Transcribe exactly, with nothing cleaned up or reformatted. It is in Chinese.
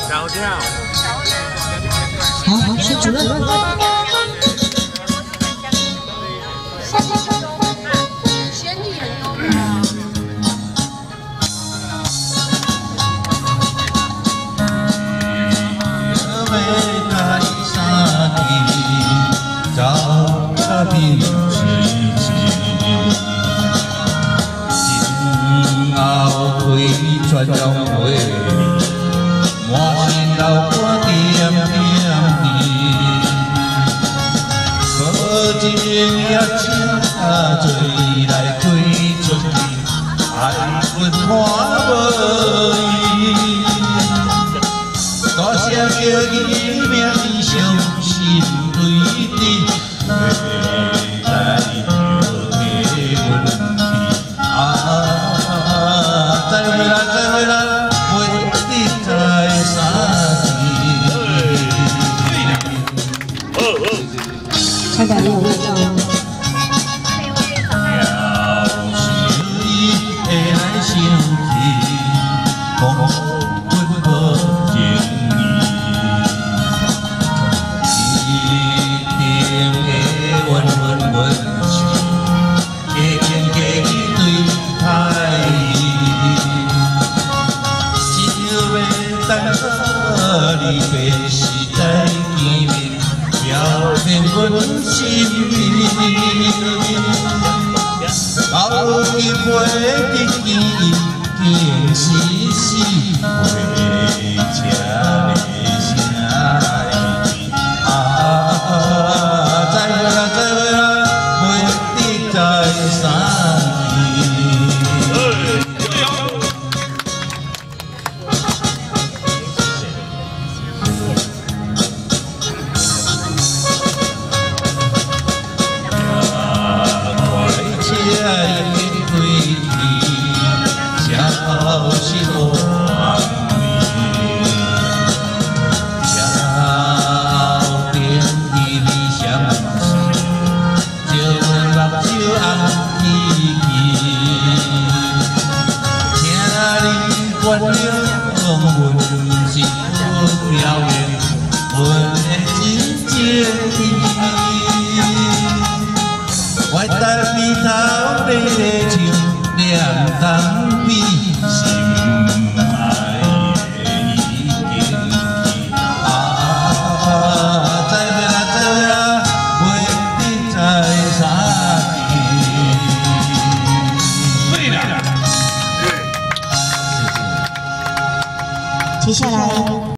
调调。 好，好，是主任。 先例很多啊。 平时时，今后会传扬话，满身流汗点点滴，可情也请做来推出去，爱阮看无伊，大声叫伊名伤心对你。 未来就给阮去啊！再回来，再回来，袂知在啥地。 开感有味道。 要是伊会来生气，讲阮无情义。 温温温情，加减加去对待伊，只要等到你白时再见面，表面阮心意。到今袂得见伊，竟是死袂吃的声音啊！ 原谅阮是不了缘，阮的真情意。我等你头咧唱念东边，心爱的已经去啊！再回来，再回来，袂知在啥地。对了。 接下来。